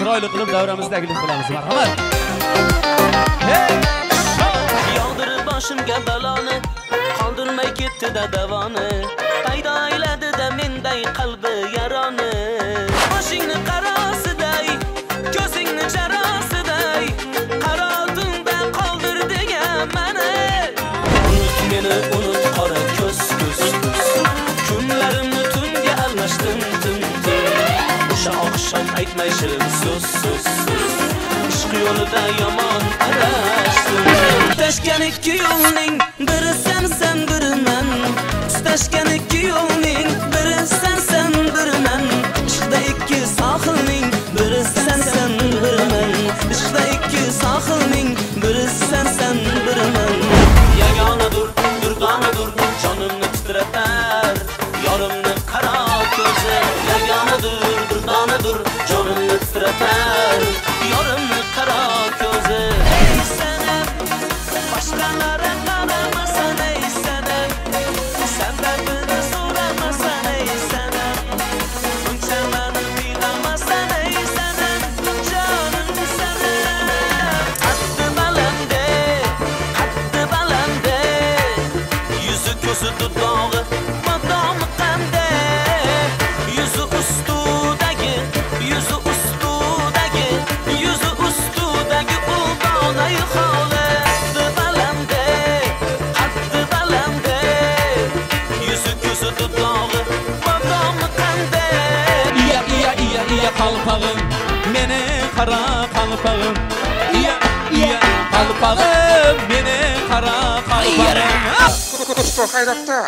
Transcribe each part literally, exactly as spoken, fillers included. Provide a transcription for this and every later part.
chiroyli qilib davramizda taklif qilamiz. Marhamat. Hey! Yog'dirib boshimga baloni, qoldirmay ketdi-da davoni. Paydo ayladi-da menday qalbi yaroni. Boshingni qarosiday, ko'zingni charosiday, qarotimda qoldirdiga mani. Unut meni, unut qora ko'z ko'z ko'z. Kunlarimni tunga almashdim tun tun. O'sha oqshom aytmay shirin so'z so'z so'z. Ishq yo'lida yomon adashdim. Tutashgan ikki yo'lning biri sensan, biri men. Tutashgan ikki yo'lning biri sensan, biri men. Ishqda ikki sohilning biri sensan, biri men. Ishqda ikki sohilning biri sensan, biri men. Yagonadur, durgonadur, jonimni titratar. Yorimni qaro ko'zi. Yagonadur, durgonadur, jonimni titratar. Yorimni qaro ko'zi. Ey sanam, boshqalarga qaramasan ey sanam. Sababini so'ramasan ey sanam. Buncha meni bilamasan ey sanam. Jonim sanam. Qaddi balande, qaddi balande. Yuzi ko'zi dudog'i, bodomi qanday. Yuzi ustudagi, yuzi ustudagi, yuzi ustudagi ulg'onay holi. Qaddi balande, qaddi balande. Yuzi ko'zi dudog'i, bodomi qanday. Iya iya iya iya qalpag'im, meni qara qalpag'im. Iya iya qalpag'im, meni qara qalpag'im. Что hayratda?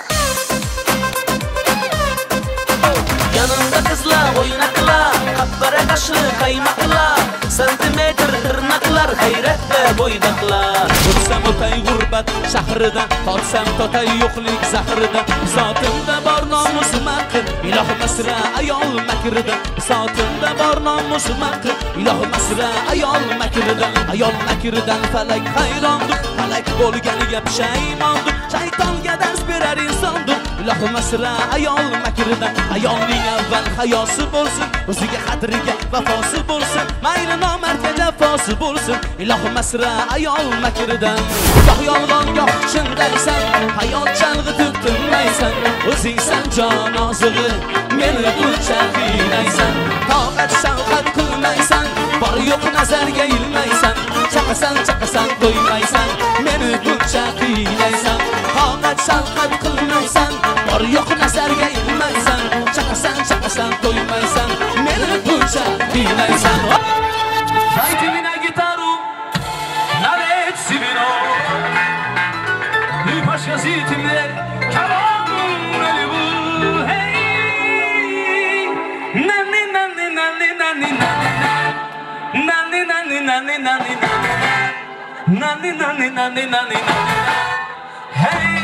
Yanımda qizlar o'ynaqlar, qabbara qashli qaymaqlar, santimetr tirnaqlar, hayratda bo'ydaqlar. O'tsam o'tay g'urbat shahridan, totsam totay yo'qlik zahridan. Sotimda bor nomus maqr, ilohi masra ayol makridan. Sotimda bor nomus maqr, ilohi masra ayol makridan. Ayol makridan falak hayrondir, falak bo'lganiga pushaymondir. Shaytonga dars berar insondir, ilohi masra ayol makridan. Ayolning avval hayosi bo'lsin, o'ziga qadriga vafosi bo'lsin, mayli nomardga jafosi bo'lsin, ilohi masra ayol makridan. Goh yolg'on goh shindaysan, hayot chalg'itib tinmaysan, o'zingsan jon ozig'i, meni buncha qiynaysan. Toqat shafqat qilmaysan, bor yo'q nazarga ilmaysan, chaqasan chaqasan qo'ymaysan, meni buncha qiynaysan. Toqat shafqat qilmaysan, bor yo'q nazarga ilmaysan, chaqasan chaqasan qo'ymaysan, meni buncha qiynaysan. Dajte mi na gitaru, nareci vino. I paška zitimne, kavom nalivu. Hey, nani nani nani nani nani nani nani nani nani nani nani nani nani. Hey.